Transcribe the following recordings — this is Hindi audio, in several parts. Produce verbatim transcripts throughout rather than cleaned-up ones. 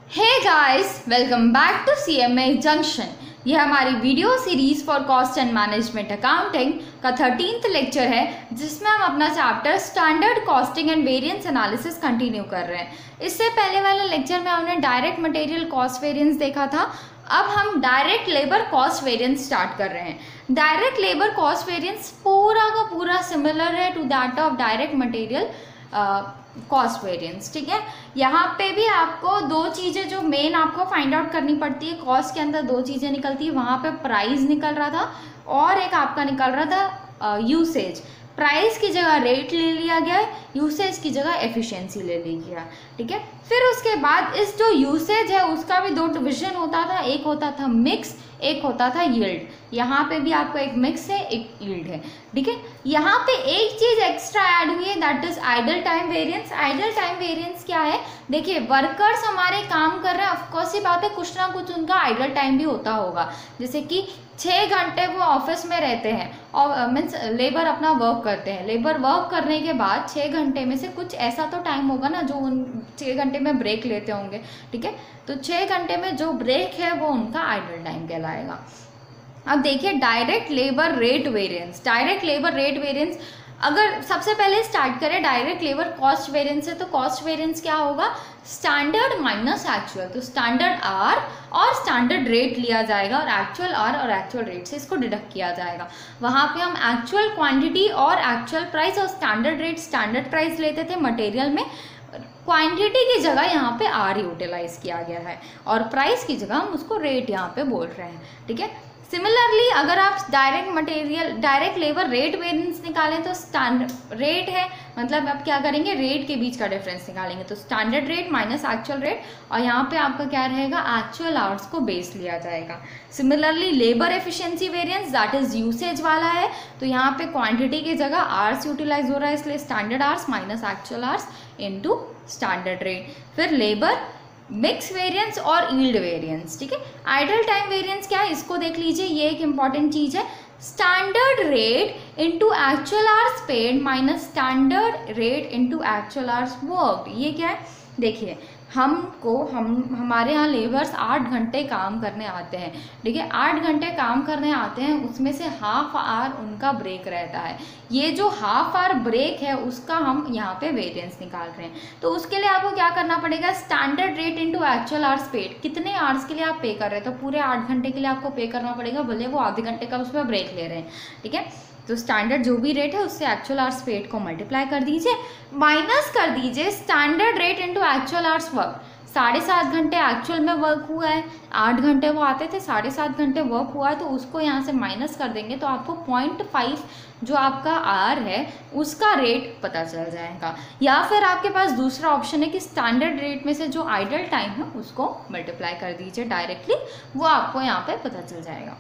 Hey guys, welcome back to C M A junction. ये हमारी video series for cost and management accounting का थर्टीन्थ लेक्चर है, जिसमें हम अपना chapter standard costing and variance analysis continue कर रहे हैं। इससे पहले वाले लेक्चर में हमने डायरेक्ट मटेरियल कॉस्ट वेरिएंस देखा था। अब हम direct labour cost variance start कर रहे हैं। डायरेक्ट लेबर कॉस्ट वेरिएंस पूरा का पूरा सिमिलर है to that of direct material cost variance. ठीक है, यहाँ पे भी आपको दो चीज़ें जो मेन आपको फाइंड आउट करनी पड़ती है। कॉस्ट के अंदर दो चीज़ें निकलती है, वहाँ पे प्राइस निकल रहा था और एक आपका निकल रहा था यूसेज। प्राइस की जगह रेट ले लिया गया है, यूसेज की जगह एफिशिएंसी ले ली गया। ठीक है, फिर उसके बाद इस जो यूसेज है उसका भी दो डिविजन होता था, एक होता था मिक्स, एक होता था यील्ड। यहाँ पे भी आपको एक मिक्स है, एक यील्ड है। ठीक है, यहाँ पे एक चीज एक्स्ट्रा ऐड हुई है, that is idle time variance. Idle time variance क्या है? देखिए, वर्कर्स हमारे काम कर रहे हैं, ऑफकोर्स ही बात है, कुछ ना कुछ उनका आइडल टाइम भी होता होगा। जैसे कि छः घंटे वो ऑफिस में रहते हैं और मीन्स लेबर अपना वर्क करते हैं। लेबर वर्क करने के बाद छः घंटे में से कुछ ऐसा तो टाइम होगा ना जो उन छः घंटे में ब्रेक लेते होंगे। ठीक है, तो छः घंटे में जो ब्रेक है वो उनका आइडल टाइम कहलाएगा। अब देखिए, direct labour rate variance. Direct labour rate variance, अगर सबसे पहले स्टार्ट करें डायरेक्ट लेबर कॉस्ट वेरिएंस से, तो कॉस्ट वेरिएंस क्या होगा? Standard minus actual. तो स्टैंडर्ड आर और स्टैंडर्ड रेट लिया जाएगा और एक्चुअल आर और एक्चुअल रेट से इसको डिडक्ट किया जाएगा। वहाँ पे हम एक्चुअल क्वांटिटी और एक्चुअल प्राइस और स्टैंडर्ड रेट स्टैंडर्ड प्राइस लेते थे मटेरियल में। क्वांटिटी की जगह यहाँ पे आर यूटिलाइज किया गया है और प्राइस की जगह हम उसको रेट यहाँ पे बोल रहे हैं। ठीक है, सिमिलरली अगर आप direct material direct labour rate variance निकालें तो स्टैंडर्ड रेट है, मतलब आप क्या करेंगे, रेट के बीच का डिफरेंस निकालेंगे। तो standard rate minus actual rate, और यहाँ पे आपका क्या रहेगा, एक्चुअल आवर्स को बेस लिया जाएगा। Similarly labour efficiency variance that is usage वाला है, तो यहाँ पे क्वांटिटी की जगह आवर्स यूटिलाइज हो रहा है, इसलिए standard hours minus actual hours into standard rate. फिर लेबर मिक्स वेरिएंस और यील्ड वेरिएंस। ठीक है, आइडल टाइम वेरिएंस क्या है, इसको देख लीजिए, ये एक इंपॉर्टेंट चीज है। Standard rate into actual hours paid minus standard rate into actual hours worked. ये क्या है? देखिए, हमको हम हमारे यहाँ लेबर्स आठ घंटे काम करने आते हैं। ठीक है, आठ घंटे काम करने आते हैं, उसमें से हाफ आवर उनका ब्रेक रहता है। ये जो हाफ आवर ब्रेक है उसका हम यहाँ पे वेरिएंस निकाल रहे हैं। तो उसके लिए आपको क्या करना पड़ेगा, standard rate into actual hours paid. कितने आवर्स के लिए आप पे कर रहे हैं? तो पूरे आठ घंटे के लिए आपको पे करना पड़ेगा, भले वो आधे घंटे का उसमें ब्रेक ले रहे हैं। ठीक है, तो स्टैंडर्ड जो भी रेट है उससे एक्चुअल आवर्स पेड को मल्टीप्लाई कर दीजिए, माइनस कर दीजिए standard rate into actual hours work. साढ़े सात घंटे एक्चुअल में वर्क हुआ है, आठ घंटे वो आते थे, साढ़े सात घंटे वर्क हुआ है, तो उसको यहाँ से माइनस कर देंगे तो आपको पॉइंट फाइव जो आपका आर है उसका रेट पता चल जाएगा। या फिर आपके पास दूसरा ऑप्शन है कि स्टैंडर्ड रेट में से जो आइडल टाइम है उसको मल्टीप्लाई कर दीजिए डायरेक्टली, वो आपको यहाँ पे पता चल जाएगा।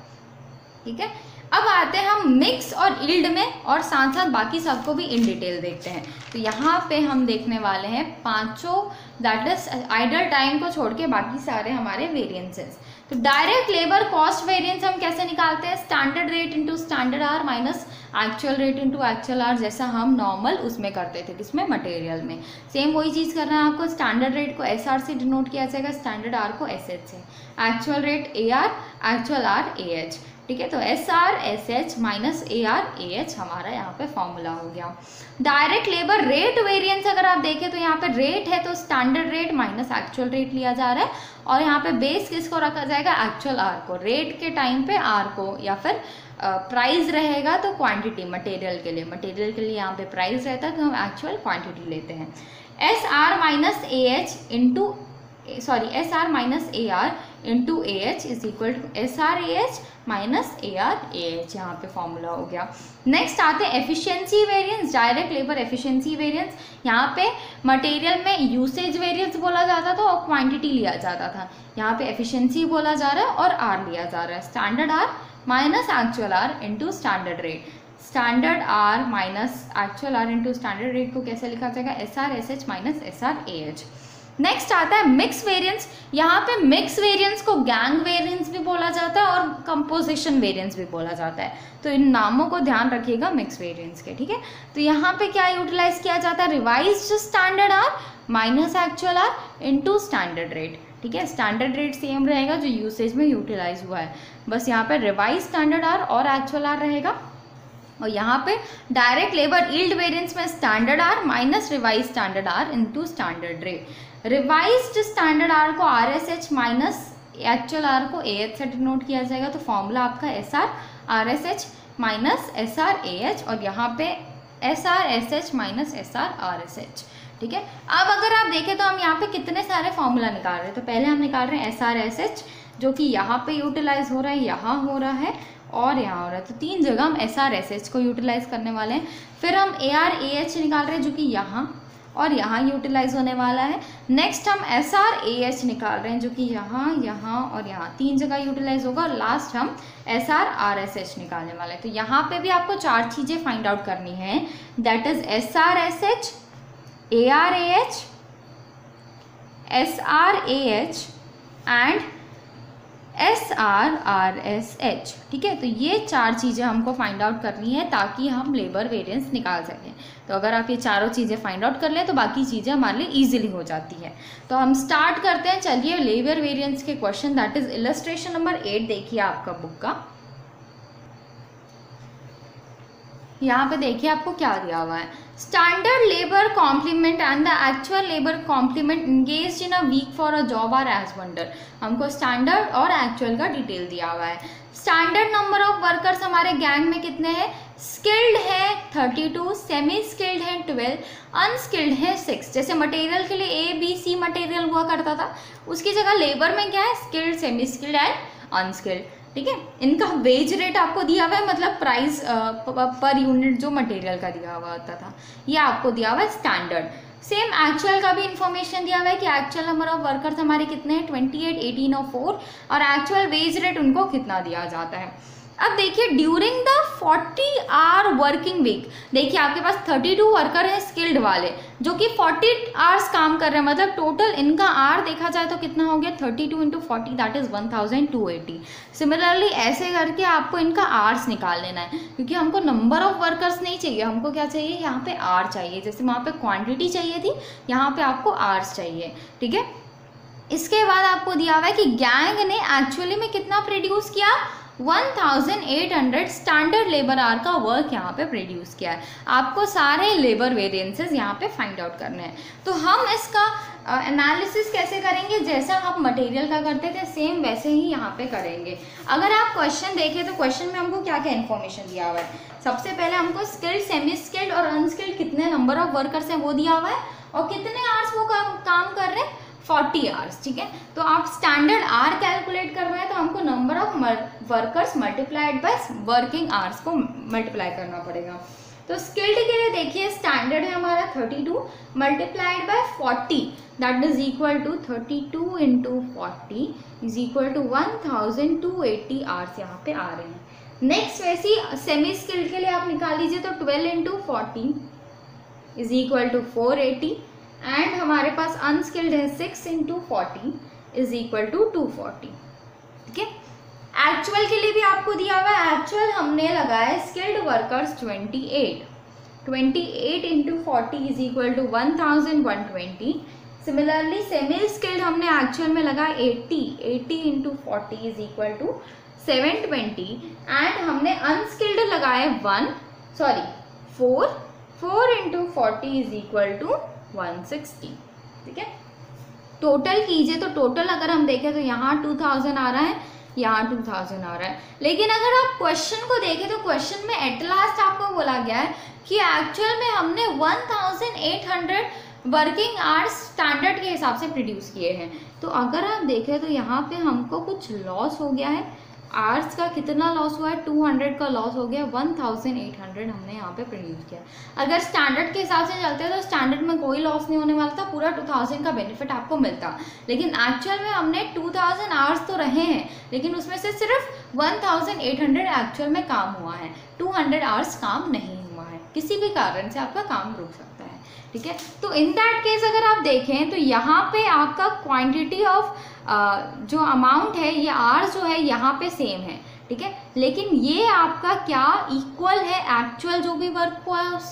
ठीक है, अब आते हैं हम मिक्स और यील्ड में, और साथ साथ बाकी सबको भी इन डिटेल देखते हैं। तो यहाँ पे हम देखने वाले हैं पांचों, दैट इज आइडल टाइम को छोड़ के बाकी सारे हमारे वेरिएंसेस। तो डायरेक्ट लेबर कॉस्ट वेरिएंस हम कैसे निकालते हैं? Standard rate into standard hour minus actual rate into actual hour, जैसा हम नॉर्मल उसमें करते थे, किसमें, मटेरियल में। सेम वही चीज़ करना है आपको। स्टैंडर्ड रेट को एस आर से डिनोट किया जाएगा, स्टैंडर्ड आर को एस एच से, actual rate A R, actual hour A H. ठीक है, तो S R S H minus A R A H हमारा यहाँ पे फॉर्मूला हो गया। डायरेक्ट लेबर रेट वेरिएंस अगर आप देखें तो यहाँ पे रेट है तो standard rate minus actual rate लिया जा रहा है, और यहाँ पे बेस किसको रखा जाएगा, एक्चुअल आर को। रेट के टाइम पे आर को, या फिर प्राइस uh, रहेगा तो क्वांटिटी मटेरियल के लिए, मटेरियल के लिए यहाँ पे प्राइस रहता है तो हम एक्चुअल क्वांटिटी लेते हैं। S R minus A H into sorry S R minus A R into A H is equal to S R A H minus A R A H, यहाँ पे फॉर्मूला हो गया। नेक्स्ट आते हैं efficiency variance, direct labour efficiency variance. यहाँ पे मटेरियल में यूसेज वेरिएंस बोला जाता था और क्वांटिटी लिया जाता था, यहाँ पे एफिशिएंसी बोला जा रहा है और आर लिया जा रहा है। Standard are minus actual hour into standard rate. Standard are minus actual hour into standard rate को कैसे लिखा जाएगा, S R S H minus S R A H. Next आता है मिक्स वेरिएंस। यहाँ पे मिक्स वेरिएंस को गैंग वेरिएंस भी बोला जाता है और कंपोजिशन वेरिएंस भी बोला जाता है, तो इन नामों को ध्यान रखिएगा मिक्स वेरिएंस के। ठीक है, तो यहाँ पे क्या यूटिलाइज किया जाता है, revised standard are minus actual hour into standard rate, ठीक है। स्टैंडर्ड रेट सेम रहेगा जो यूसेज में यूटिलाइज हुआ है, बस यहाँ पे रिवाइज स्टैंडर्ड आर और एक्चुअल आर रहेगा, और यहाँ पे डायरेक्ट लेबर यील्ड वेरिएंस में standard are minus revise standard hour into standard rate. Revised standard hour को R S H minus actual hour को ए एच से डिनोट किया जाएगा, तो फॉर्मूला आपका S R R S H minus S R A H, और यहाँ पे S R S H minus S R R S H, ठीक है। अब अगर आप देखें तो हम यहाँ पे कितने सारे फॉर्मूला निकाल रहे हैं, तो पहले हम निकाल रहे हैं एस आर एस एच जो कि यहाँ पे यूटिलाइज हो रहा है, यहाँ हो रहा है और यहाँ हो रहा है, तो तीन जगह हम एस आर एस एच को यूटिलाइज करने वाले हैं। फिर हम ए आर ए एच निकाल रहे हैं जो कि यहाँ और यहाँ यूटिलाइज होने वाला है। नेक्स्ट हम एस आर ए एच निकाल रहे हैं जो कि यहाँ, यहाँ और यहाँ तीन जगह यूटिलाइज होगा, और लास्ट हम S R R S H निकालने वाले हैं। तो यहाँ पे भी आपको चार चीज़ें फाइंड आउट करनी है, that is S R S H, A R A H, S R A H and S R R S H, ठीक है। तो ये चार चीज़ें हमको फाइंड आउट करनी है ताकि हम लेबर वेरिएंस निकाल सकें। तो अगर आप ये चारों चीज़ें फाइंड आउट कर लें तो बाकी चीज़ें हमारे लिए ईजिली हो जाती है। तो हम स्टार्ट करते हैं, चलिए लेबर वेरिएंस के question, that is illustration number eight देखिए आपका बुक का। यहाँ पे देखिए आपको क्या दिया हुआ है, standard labour complement and the actual labour complement engaged in a week for a job are as under. हमको स्टैंडर्ड और एक्चुअल का डिटेल दिया हुआ है। स्टैंडर्ड नंबर ऑफ वर्कर्स हमारे गैंग में कितने हैं, स्किल्ड है थर्टी टू, सेमी स्किल्ड है ट्वेल्व, अनस्किल्ड है सिक्स। जैसे मटेरियल के लिए ए बी सी मटेरियल हुआ करता था, उसकी जगह लेबर में क्या है, skilled, semi skilled and unskilled, ठीक है। इनका वेज रेट आपको दिया हुआ है, मतलब प्राइस पर यूनिट जो मटेरियल का दिया हुआ होता था, ये आपको दिया हुआ है स्टैंडर्ड। सेम एक्चुअल का भी इंफॉर्मेशन दिया हुआ है कि एक्चुअल नंबर ऑफ वर्कर्स हमारे कितने हैं, ट्वेंटी एट, एटीन और फोर, और एक्चुअल वेज रेट उनको कितना दिया जाता है। अब देखिए during the forty hour working week, देखिए आपके पास थर्टी टू वर्कर हैं स्किल्ड वाले जो कि फोर्टी आवर्स काम कर रहे हैं, मतलब टोटल इनका आवर देखा जाए तो कितना हो गया, thirty two into forty that is one thousand two eighty. Similarly ऐसे करके आपको इनका आवर्स निकाल लेना है, क्योंकि हमको नंबर ऑफ वर्कर्स नहीं चाहिए, हमको क्या चाहिए, यहाँ पे आवर चाहिए। जैसे वहाँ पे क्वांटिटी चाहिए थी, यहाँ पे आपको आवर्स चाहिए, ठीक है। इसके बाद आपको दिया हुआ है कि गैंग ने एक्चुअली में कितना प्रोड्यूस किया, one thousand eight hundred standard labour hour का वर्क यहाँ पे प्रोड्यूस किया है। आपको सारे लेबर वेरिएंसेस यहाँ पे फाइंड आउट करने हैं। तो हम इसका एनालिसिस uh, कैसे करेंगे, जैसा आप मटेरियल का करते थे सेम वैसे ही यहाँ पे करेंगे। अगर आप क्वेश्चन देखें तो क्वेश्चन में हमको क्या क्या इन्फॉर्मेशन दिया हुआ है, सबसे पहले हमको स्किल्ड, सेमी स्किल्ड और अनस्किल्ड कितने नंबर ऑफ वर्कर्स हैं वो दिया हुआ है, और कितने आवर्स वो काम, काम कर रहे हैं, फोर्टी आवर्स, ठीक है। तो आप स्टैंडर्ड आर कैलकुलेट करवाएं तो हमको number of workers multiplied by working hours को मल्टीप्लाई करना पड़ेगा। तो स्किल्ड के लिए देखिए स्टैंडर्ड है हमारा thirty two multiplied by forty that is equal to thirty two into forty is equal to one thousand two eighty hours यहाँ पे आ रहे हैं। नेक्स्ट वैसे ही सेमी स्किल्ड के लिए आप निकाल लीजिए तो twelve into forty is equal to four eighty, and हमारे पास अनस्किल्ड है six into forty is equal to two forty, ठीक है। एक्चुअल के लिए भी आपको दिया हुआ है, एक्चुअल हमने लगाया skilled workers twenty eight, twenty eight into forty is equal to one thousand one twenty. Similarly semi skilled हमने एक्चुअल में लगाया eighty, eighty into forty is equal to seven twenty, and हमने अनस्किल्ड लगाए one sorry four, four into forty is equal to one sixty, ठीक है। टोटल कीजिए तो टोटल अगर हम देखें तो यहाँ टू थाउजेंड आ रहा है, यहाँ टू थाउजेंड आ रहा है। लेकिन अगर आप क्वेश्चन को देखें तो क्वेश्चन में एट लास्ट आपको बोला गया है कि एक्चुअल में हमने one thousand eight hundred working hours standard के हिसाब से प्रोड्यूस किए हैं। तो अगर आप देखें तो यहाँ पे हमको कुछ लॉस हो गया है, आवर्स का कितना लॉस हुआ है, टू हंड्रेड का लॉस हो गया, वन थाउजेंड एट हंड्रेड हमने यहाँ पे प्रोड्यूस किया। अगर स्टैंडर्ड के हिसाब से चलते तो स्टैंडर्ड में कोई लॉस नहीं होने वाला था, पूरा टू थाउजेंड का बेनिफिट आपको मिलता। लेकिन एक्चुअल में हमने टू थाउजेंड आवर्स तो रहे हैं, लेकिन उसमें से सिर्फ one thousand eight hundred actual में काम हुआ है, टू हंड्रेड आवर्स काम नहीं हुआ है, किसी भी कारण से आपका काम रुक सकता है, ठीक है। तो इन दैट केस अगर आप देखें तो यहाँ पे आपका क्वांटिटी ऑफ Uh, जो अमाउंट है ये आर जो है यहाँ पे सेम है, ठीक है। लेकिन ये आपका क्या इक्वल है एक्चुअल जो भी वर्क हुआ है उससे,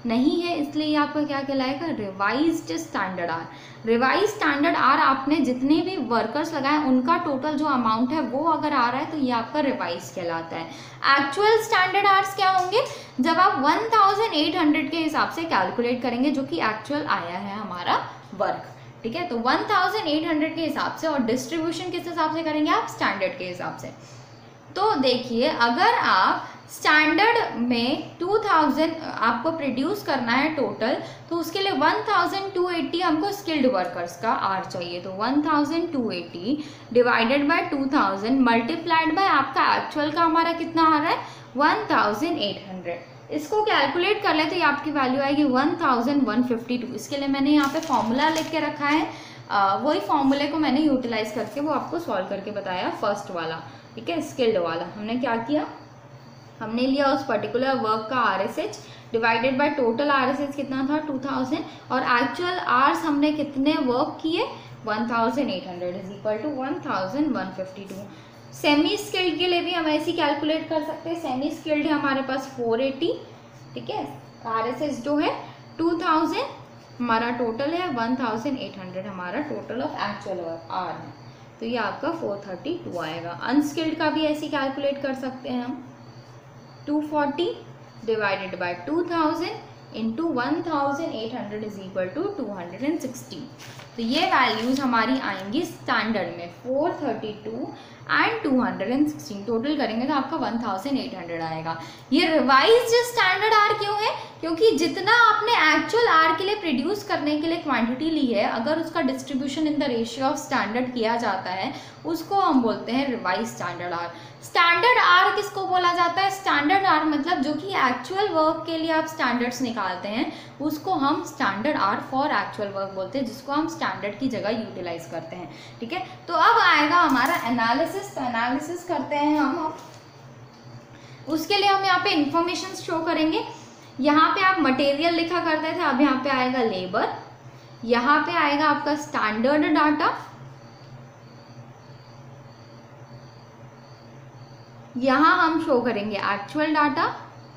नहीं है, इसलिए ये आपका क्या कहलाएगा, revised standard hour. Revise standard hour आपने जितने भी वर्कर्स लगाए उनका टोटल जो अमाउंट है वो अगर आ रहा है तो ये आपका रिवाइज कहलाता है। एक्चुअल स्टैंडर्ड आर्स क्या होंगे, जब आप वन थाउजेंड एट हंड्रेड के हिसाब से कैलकुलेट करेंगे जो कि एक्चुअल आया है हमारा वर्क, ठीक है। तो वन थाउजेंड एट हंड्रेड के हिसाब से, और डिस्ट्रीब्यूशन किस हिसाब से करेंगे आप, स्टैंडर्ड के हिसाब से। तो देखिए अगर आप स्टैंडर्ड में टू थाउजेंड आपको प्रोड्यूस करना है टोटल, तो उसके लिए वन थाउजेंड टू एटी हमको स्किल्ड वर्कर्स का आर चाहिए। तो one thousand two eighty divided by two thousand multiplied by आपका एक्चुअल का हमारा कितना आ रहा है, वन थाउजेंड एट हंड्रेड। इसको कैलकुलेट कर ले तो ये आपकी वैल्यू आएगी one thousand one fifty two. इसके लिए मैंने यहाँ पे फॉर्मूला लिख के रखा है, आ, वही फॉर्मूले को मैंने यूटिलाइज करके वो आपको सॉल्व करके बताया, फर्स्ट वाला, ठीक है, स्किल्ड वाला। हमने क्या किया, हमने लिया उस पर्टिकुलर वर्क का R S H divided by total R S H कितना था टू थाउजेंड, और एक्चुअल आर्स हमने कितने वर्क किए one thousand eight hundred is equal to one thousand one fifty two. Semi skilled के लिए भी हम ऐसे कैलकुलेट कर सकते हैं। सेमी स्किल्ड है हमारे पास फोर एटी, ठीक है, आर एस एच जो है टू थाउजेंड, हमारा टोटल है वन थाउजेंड एट हंड्रेड, हमारा टोटल ऑफ एक्चुअल आर है, तो ये आपका फोर थर्टी टू आएगा। अनस्किल्ड का भी ऐसे कैलकुलेट कर सकते हैं हम, two forty divided by two thousand into one thousand eight hundred is equal to two hundred sixty. तो ये वैल्यूज हमारी आएंगी स्टैंडर्ड में four thirty two and two hundred sixteen, total करेंगे तो आपका वन थाउजेंड एट हंड्रेड आएगा। ये रिवाइज्ड स्टैंडर्ड आर क्यों है, क्योंकि जितना आपने एक्चुअल आर के लिए प्रोड्यूस करने के लिए क्वांटिटी ली है, अगर उसका distribution in the ratio of standard किया जाता है उसको हम बोलते हैं revise standard R. Standard R किसको बोला जाता है, स्टैंडर्ड आर मतलब जो कि एक्चुअल वर्क के लिए आप स्टैंडर्ड्स निकालते हैं उसको हम standard R for actual work बोलते हैं, जिसको हम स्टैंडर्ड की जगह यूटिलाइज करते हैं, ठीक है। तो अब आएगा हमारा एनालिसिस। तो एनालिसिस करते हैं हम, उसके लिए हम यहाँ पे इंफॉर्मेशन शो करेंगे। यहाँ पे आप मटेरियल लिखा करते थे, अब यहाँ पे आएगा लेबर, यहाँ पे आएगा आपका स्टैंडर्ड डाटा, यहाँ हम शो करेंगे एक्चुअल डाटा,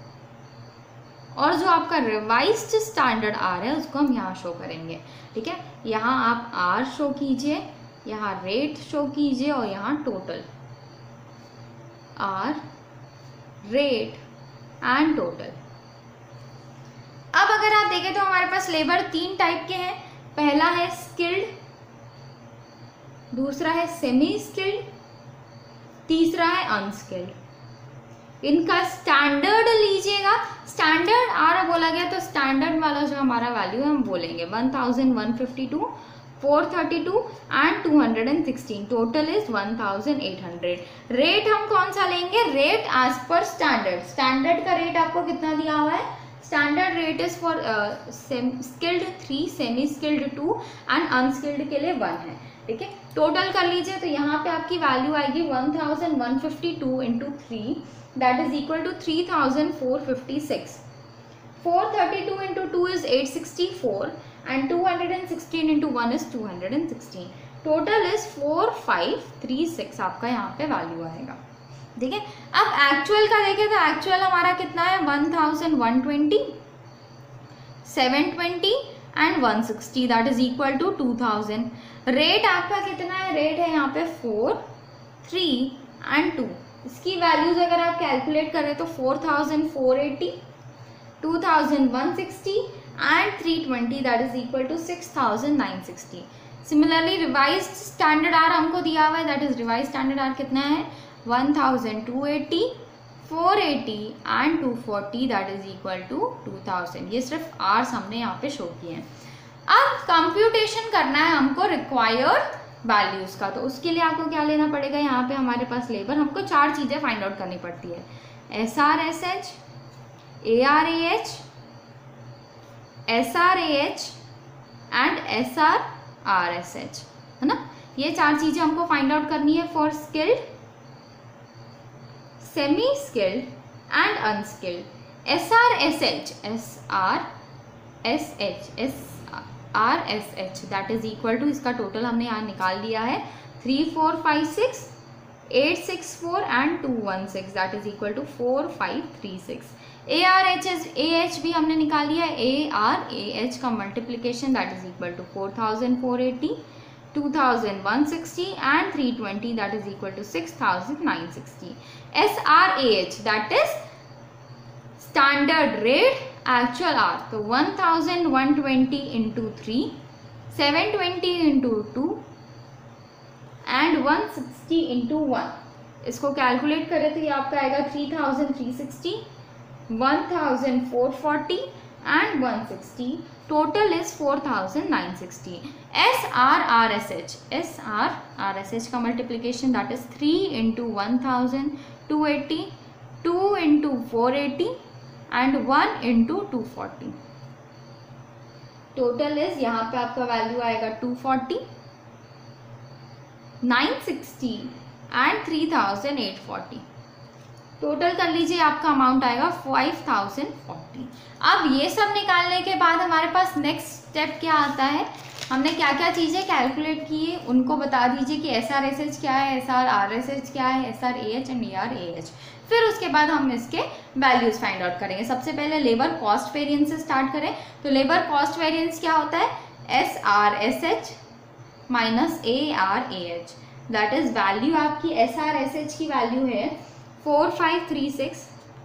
और जो आपका रिवाइज्ड स्टैंडर्ड आर है उसको हम यहाँ शो करेंगे, ठीक है। यहाँ आप आर शो कीजिए, यहाँ रेट शो कीजिए, और यहाँ total, R rate and total. अब अगर आप देखें तो हमारे पास लेबर तीन टाइप के हैं, पहला है स्किल्ड, दूसरा है सेमी स्किल्ड, तीसरा है अनस्किल्ड। इनका स्टैंडर्ड लीजिएगा, स्टैंडर्ड आर बोला गया तो स्टैंडर्ड वाला जो हमारा वैल्यू है हम बोलेंगे one thousand one fifty two, four thirty two and two hundred sixteen, total is one thousand eight hundred. Rate हम कौन सा लेंगे, rate as per standard. Standard का रेट आपको कितना दिया हुआ है, standard rate is for skilled three, semi skilled two and unskilled के लिए वन है, ठीक है। टोटल कर लीजिए तो यहाँ पे आपकी वैल्यू आएगी one thousand one fifty two into three, that is equal to three thousand four fifty six. Four thirty two into two is eight sixty four and two hundred sixteen into one is two hundred sixteen, total is four five three six आपका यहाँ पे वैल्यू आएगा, ठीक है। अब एक्चुअल का देखें तो एक्चुअल हमारा कितना है one thousand one twenty, seven twenty and one sixty, that is equal to two thousand. Rate आपका कितना है, रेट है यहाँ पे फोर, थ्री एंड टू। इसकी वैल्यूज अगर आप कैलकुलेट करें तो four thousand four eighty, two thousand one sixty and three twenty, that is equal to six thousand nine sixty. Similarly revised standard R हमको दिया हुआ है, that is revised standard are कितना है one thousand two eighty, four eighty and two forty, that is equal to two thousand. ये सिर्फ आर्स हमने यहाँ पे शो किए हैं। अब कंप्यूटेशन करना है हमको रिक्वायर्ड वैल्यूज का, तो उसके लिए आपको क्या लेना पड़ेगा, यहाँ पे हमारे पास लेबर, हमको चार चीज़ें फाइंड आउट करनी पड़ती है, S R S H, A R A H, S R A H and S R R S H, है ना। ये चार चीज़ें हमको फाइंड आउट करनी है for skilled, semi skilled and unskilled. S R S H, S R S H, S R S H that is equal to, इसका टोटल हमने यहाँ निकाल लिया है three four five six, eight six four and two one six, that is equal to four five three six. A R H A H भी हमने निकाल लिया है, ए आर ए एच का multiplication that is equal to four thousand four eighty, two thousand one sixty and three twenty that is equal to six thousand nine sixty. S R A H that is standard rate actual R, तो one thousand one twenty into three, seven twenty into two and one sixty into one. इसको कैलकुलेट करें तो ये आपका आएगा three thousand three sixty, one thousand four forty and one sixty. Total is four thousand nine sixty. S R R S H, S R R S H का multiplication that is three into one thousand two eighty, two into four eighty and one into two forty. Total is यहाँ पे आपका वैल्यू आएगा two forty, nine sixty and three thousand eight forty. टोटल कर लीजिए आपका अमाउंट आएगा फाइव थाउजेंड फोर्टी. अब ये सब निकालने के बाद हमारे पास नेक्स्ट स्टेप क्या आता है, हमने क्या क्या चीज़ें कैलकुलेट की है उनको बता दीजिए कि एस आर एस एच क्या है, S R R S H क्या है, S R A H and A R A H. फिर उसके बाद हम इसके वैल्यूज फाइंड आउट करेंगे. सबसे पहले लेबर कॉस्ट वेरिएंस से स्टार्ट करें तो लेबर कॉस्ट वेरिएंस क्या होता है, S R S H minus A R A H. That is value आपकी एस आर एस एच की वैल्यू है four five three six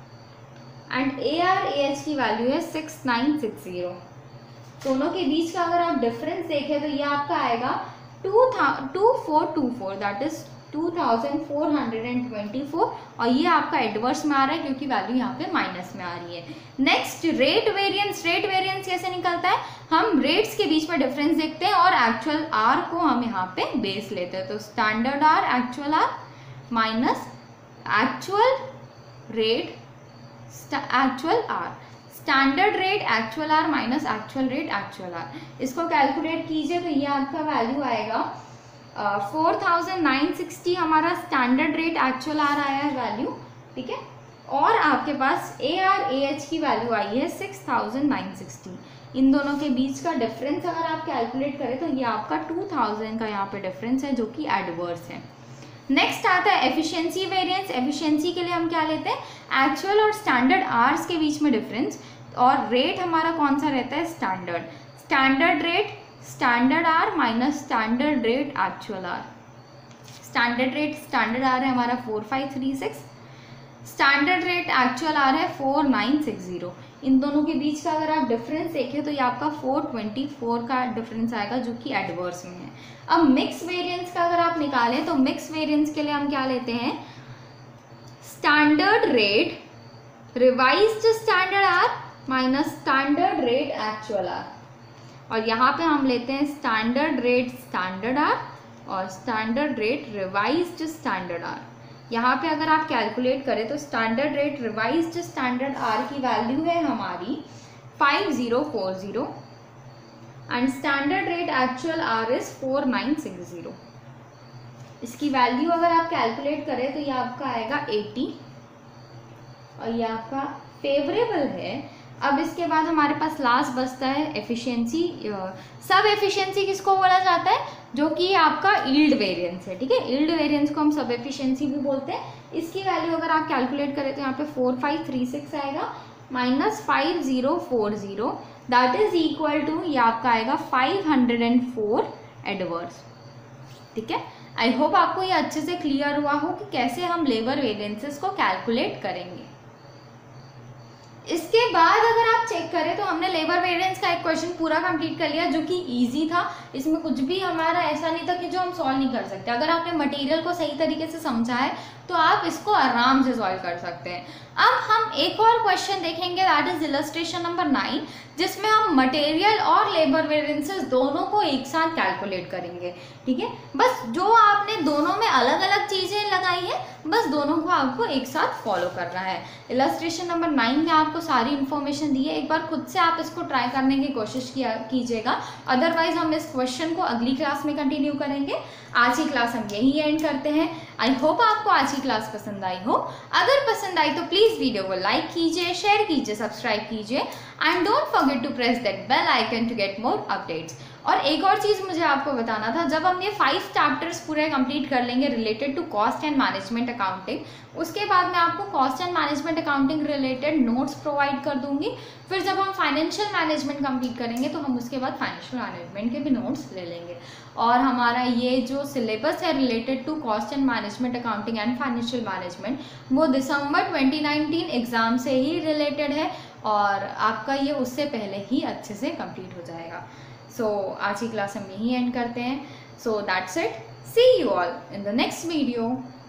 and A R A H की वैल्यू है सिक्स नाइन सिक्स जीरो. दोनों के बीच का अगर आप डिफरेंस देखें तो ये आपका आएगा two two four two four that is two thousand four hundred and twenty four और ये आपका एडवर्स में आ रहा है क्योंकि वैल्यू यहाँ पे माइनस में आ रही है. Next rate variance. Rate variance कैसे निकलता है, हम रेट्स के बीच में डिफरेंस देखते हैं और एक्चुअल आर को हम यहाँ पे बेस लेते हैं. तो standard R actual R minus actual rate actual R, standard rate actual R minus actual rate actual R. इसको कैलकुलेट कीजिए तो ये आपका वैल्यू आएगा फोर थाउजेंड नाइन सिक्सटी हमारा स्टैंडर्ड रेट एक्चुअल आर आया है वैल्यू, ठीक है. और आपके पास ए आर ए एच की वैल्यू आई है सिक्स थाउजेंड नाइन सिक्सटी. इन दोनों के बीच का डिफरेंस अगर आप कैलकुलेट करें तो ये आपका टू थाउजेंड का यहाँ पे डिफरेंस है जो कि एडवर्स है. नेक्स्ट आता है एफिशिएंसी वेरिएंस. एफिशिएंसी के लिए हम क्या लेते हैं, एक्चुअल और स्टैंडर्ड आर्स के बीच में डिफरेंस. और रेट हमारा कौन सा रहता है, standard. Standard rate standard are minus standard rate actual R. Standard rate standard R है हमारा four five three six, standard rate actual R है फोर नाइन सिक्स जीरो. इन दोनों के बीच का अगर आप डिफरेंस देखें तो ये आपका फोर ट्वेंटी फोर का डिफरेंस आएगा जो कि एडवर्स में है. अब मिक्स वेरिएंस का अगर आप निकालें तो मिक्स वेरिएंस के लिए हम क्या लेते हैं, standard rate revised standard are minus standard rate actual are. और यहाँ पे हम लेते हैं स्टैंडर्ड रेट स्टैंडर्ड आर और standard rate revised standard R. यहाँ पे अगर आप कैलकुलेट करें तो standard rate revised standard R की वैल्यू है हमारी five zero four zero and standard rate actual R is four nine six zero. इसकी वैल्यू अगर आप कैलकुलेट करें तो ये आपका आएगा एटी और ये आपका फेवरेबल है. अब इसके बाद हमारे पास लास्ट बचता है एफिशिएंसी. सब एफिशिएंसी किसको बोला जाता है, जो कि आपका यील्ड वेरिएंस है, ठीक है. यील्ड वेरिएंस को हम सब एफिशिएंसी भी बोलते हैं. इसकी वैल्यू अगर आप कैलकुलेट करें तो यहाँ पे फोर फाइव थ्री सिक्स आएगा minus five zero four zero that is equal to ये आपका आएगा five hundred and four adverse, ठीक है. आई होप आपको ये अच्छे से क्लियर हुआ हो कि कैसे हम लेबर वेरिएंसेस को कैलकुलेट करेंगे. इसके बाद अगर आप चेक करें तो हमने लेबर वेरिएंस का एक क्वेश्चन पूरा कंप्लीट कर लिया जो कि इजी था. इसमें कुछ भी हमारा ऐसा नहीं था कि जो हम सॉल्व नहीं कर सकते. अगर आपने मटेरियल को सही तरीके से समझा है तो आप इसको आराम से सॉल्व कर सकते हैं. अब हम एक और क्वेश्चन देखेंगे that is illustration number nine, जिसमें हम मटेरियल और लेबर वेरिएंसेस दोनों को एक साथ कैलकुलेट करेंगे, ठीक है. बस जो आपने दोनों में अलग अलग चीज़ें लगाई है बस दोनों को आपको एक साथ फॉलो करना है. इलस्ट्रेशन नंबर नाइन में आपको सारी इन्फॉर्मेशन दी है. एक बार खुद से आप इसको ट्राई करने की कोशिश किया कीजिएगा. अदरवाइज हम इस क्वेश्चन को अगली क्लास में कंटिन्यू करेंगे. आज की क्लास हम यही एंड करते हैं. आई होप आपको आज की क्लास पसंद आई हो. अगर पसंद आई तो प्लीज़ वीडियो को लाइक कीजिए, शेयर कीजिए, सब्सक्राइब कीजिए and don't forget to press that bell icon to get more updates. और एक और चीज़ मुझे आपको बताना था, जब हम ये फाइव चैप्टर्स पूरे कंप्लीट कर लेंगे related to cost and management accounting, उसके बाद मैं आपको cost and management accounting related notes provide कर दूंगी। फिर जब हम फाइनेंशियल मैनेजमेंट कंप्लीट करेंगे तो हम उसके बाद फाइनेंशियल मैनेजमेंट के भी नोट्स ले लेंगे। और हमारा ये जो सिलेबस है related to cost and management accounting and financial management, वो दिसंबर ट्वेंटी नाइनटीन एग्ज़ाम से ही रिलेटेड है और आपका ये उससे पहले ही अच्छे से कंप्लीट हो जाएगा। सो so, आज की क्लास हम यहीं एंड करते हैं। So that's it, see you all in the next video.